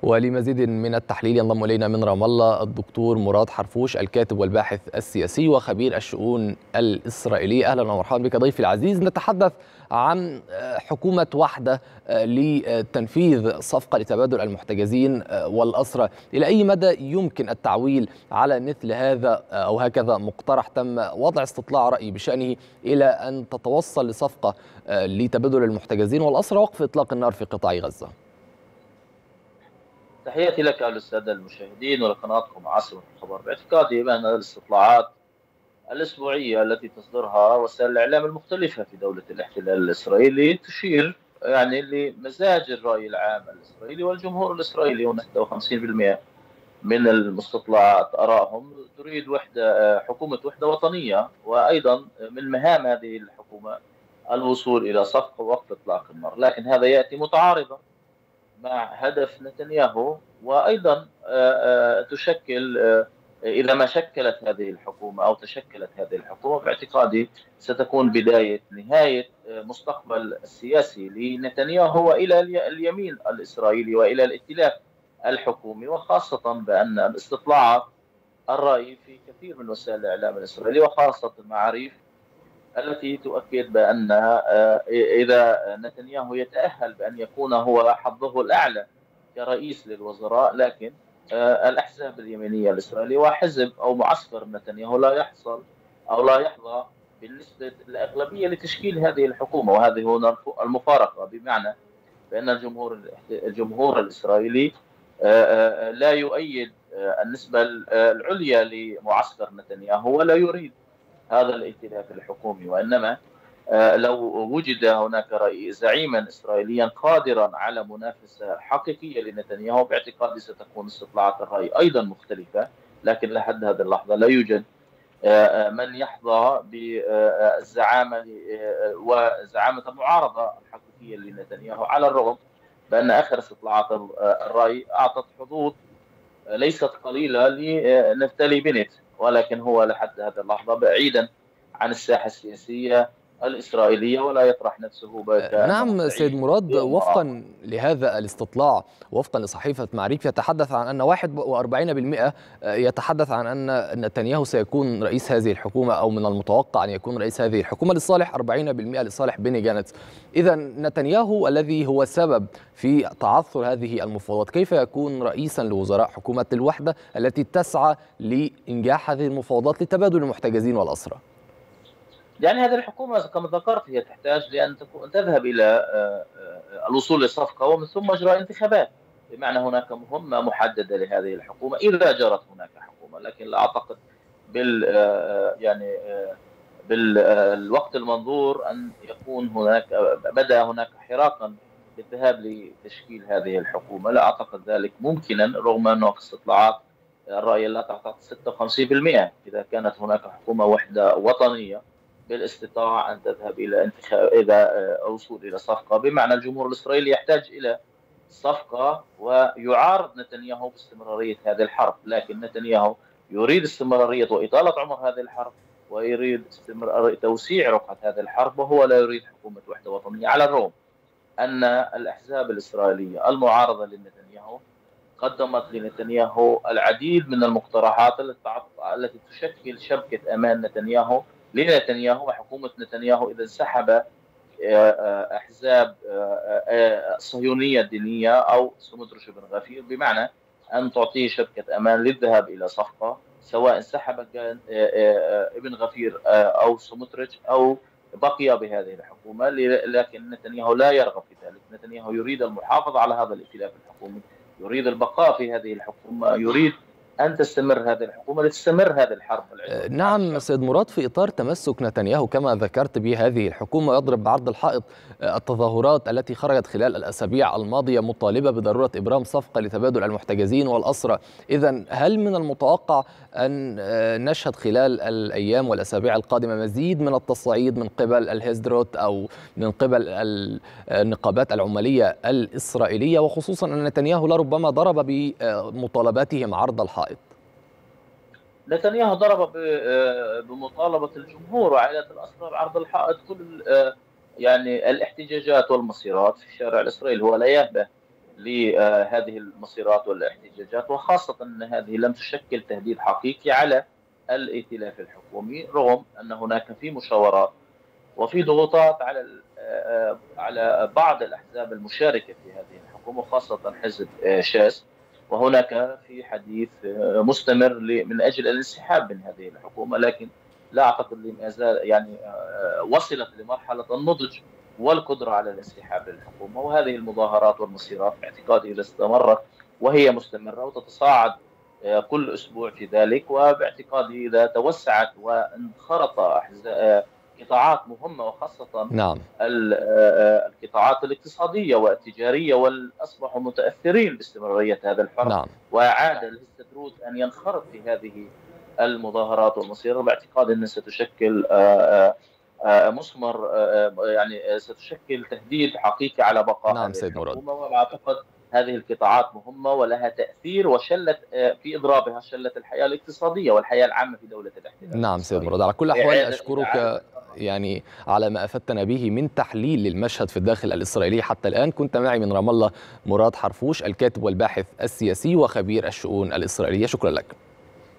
ولمزيد من التحليل ينضم إلينا من رام الله الدكتور مراد حرفوش، الكاتب والباحث السياسي وخبير الشؤون الإسرائيلية. أهلا ومرحبا بك ضيفي العزيز. نتحدث عن حكومة وحدة لتنفيذ صفقة لتبادل المحتجزين والأسرى. إلى أي مدى يمكن التعويل على مثل هذا أو هكذا مقترح تم وضع استطلاع رأي بشأنه إلى أن تتوصل لصفقة لتبادل المحتجزين والأسرى ووقف إطلاق النار في قطاع غزة؟ تحياتي لك وللسادة المشاهدين ولقناتكم عاصمة الخبر. باعتقادي بأن الاستطلاعات الأسبوعية التي تصدرها وسائل الإعلام المختلفة في دولة الاحتلال الإسرائيلي تشير لمزاج الرأي العام الإسرائيلي والجمهور الإسرائيلي. 51% من المستطلعات آرائهم تريد حكومة وحدة وطنية، وأيضا من مهام هذه الحكومة الوصول إلى صفقة ووقف إطلاق النار، لكن هذا يأتي متعارضا مع هدف نتنياهو. وأيضا تشكل إذا ما شكلت هذه الحكومة أو تشكلت هذه الحكومة باعتقادي ستكون بداية نهاية مستقبل السياسي لنتنياهو وإلى اليمين الإسرائيلي وإلى الائتلاف الحكومي، وخاصة بأن الاستطلاعات الرأي في كثير من وسائل الإعلام الإسرائيلي وخاصة المعاريف التي تؤكد بأن إذا نتنياهو يتأهل بأن يكون هو حظه الأعلى كرئيس للوزراء، لكن الأحزاب اليمينية الإسرائيلية وحزب أو معسكر نتنياهو لا يحصل أو لا يحظى بالنسبة الأغلبية لتشكيل هذه الحكومة. وهذه هنا المفارقة، بمعنى بأن الجمهور الإسرائيلي لا يؤيد النسبة العليا لمعسكر نتنياهو ولا يريد هذا الائتلاف الحكومي، وإنما لو وجد هناك زعيما إسرائيليا قادرا على منافسة حقيقية لنتنياهو باعتقادي ستكون استطلاعات الرأي أيضا مختلفة. لكن لحد هذه اللحظة لا يوجد من يحظى بالزعامة وزعامة المعارضة الحقيقية لنتنياهو، على الرغم بأن آخر استطلاعات الرأي أعطت حظوظ ليست قليلة لنفتالي بنت، ولكن هو لحد هذه اللحظة بعيدا عن الساحة السياسية الإسرائيلية ولا يطرح نفسه كأنه نعم سيد مراد، وفقا لهذا الاستطلاع وفقا لصحيفة معريف يتحدث عن أن 41% يتحدث عن أن نتنياهو سيكون رئيس هذه الحكومة أو من المتوقع أن يكون رئيس هذه الحكومة لصالح 40% لصالح بيني جانتس. إذا نتنياهو الذي هو السبب في تعثر هذه المفاوضات كيف يكون رئيسا لوزراء حكومة الوحدة التي تسعى لإنجاح هذه المفاوضات لتبادل المحتجزين والأسرى؟ يعني هذه الحكومة كما ذكرت هي تحتاج لأن تذهب إلى الوصول لصفقة ومن ثم إجراء انتخابات، بمعنى هناك مهمة محددة لهذه الحكومة إذا جرت هناك حكومة. لكن لا أعتقد بالوقت المنظور أن يكون بدأ هناك حراكا بالذهاب لتشكيل هذه الحكومة. لا أعتقد ذلك ممكنا، رغم أنه استطلاعات الرأي لا تعتقد 56%. إذا كانت هناك حكومة وحدة وطنية بالاستطاعة أن تذهب إلى الوصول إلى صفقة، بمعنى الجمهور الإسرائيلي يحتاج إلى صفقة ويعارض نتنياهو باستمرارية هذه الحرب. لكن نتنياهو يريد استمرارية وإطالة عمر هذه الحرب ويريد توسيع رقعة هذه الحرب، وهو لا يريد حكومة وحدة وطنية، على الرغم أن الأحزاب الإسرائيلية المعارضة لنتنياهو قدمت لنتنياهو العديد من المقترحات التي تشكل شبكة أمان لنتنياهو وحكومة نتنياهو إذا انسحب أحزاب صهيونية دينية أو سموتريتش بن غفير، بمعنى أن تعطيه شبكة أمان للذهاب إلى صفقة سواء انسحب كان ابن غفير أو سموتريتش أو بقي بهذه الحكومة. لكن نتنياهو لا يرغب في ذلك. نتنياهو يريد المحافظة على هذا الائتلاف الحكومي، يريد البقاء في هذه الحكومة، يريد أن تستمر هذه الحكومة لتستمر هذه الحرب. نعم سيد مراد، في إطار تمسك نتنياهو كما ذكرت بهذه الحكومة يضرب بعرض الحائط التظاهرات التي خرجت خلال الأسابيع الماضية مطالبة بضرورة إبرام صفقة لتبادل المحتجزين والأسرى. إذن هل من المتوقع أن نشهد خلال الأيام والأسابيع القادمة مزيد من التصعيد من قبل الهيزدروت أو من قبل النقابات العمالية الإسرائيلية، وخصوصا أن نتنياهو لربما ضرب بمطالباتهم عرض الحائط؟ نتنياهو ضرب بمطالبة الجمهور وعائلات الأسرى عرض الحائط. كل يعني الاحتجاجات والمسيرات في الشارع الإسرائيلي، هو لا يهبه لهذه المسيرات والاحتجاجات، وخاصة أن هذه لم تشكل تهديد حقيقي على الائتلاف الحكومي، رغم أن هناك في مشاورات وفي ضغوطات على بعض الأحزاب المشاركة في هذه الحكومة، وخاصة حزب شاس، وهناك في حديث مستمر من أجل الانسحاب من هذه الحكومة، لكن لا أعتقد ما زال يعني وصلت لمرحلة النضج والقدرة على الانسحاب للحكومة. وهذه المظاهرات والمسيرات باعتقادي إذا استمرت وهي مستمرة وتتصاعد كل أسبوع في ذلك، وباعتقادي إذا توسعت وانخرط قطاعات مهمة، وخاصة نعم القطاعات الاقتصادية والتجارية، والأصبحوا متأثرين باستمرارية هذا الحرب، نعم وعاد الهستدروس أن ينخرط في هذه المظاهرات والمسيرة، باعتقاد أنها ستشكل مسمر، يعني ستشكل تهديد حقيقي على بقاء نعم هذه سيد مراد. الحكومة. وأعتقد هذه القطاعات مهمة ولها تأثير، وشلت في إضرابها شلت الحياة الاقتصادية والحياة العامة في دولة الاحتلال. نعم سيد مراد، على كل الأحوال أشكرك يعني على ما أفدتنا به من تحليل للمشهد في الداخل الإسرائيلي حتى الآن. كنت معي من رام الله مراد حرفوش، الكاتب والباحث السياسي وخبير الشؤون الإسرائيلية. شكرا لك.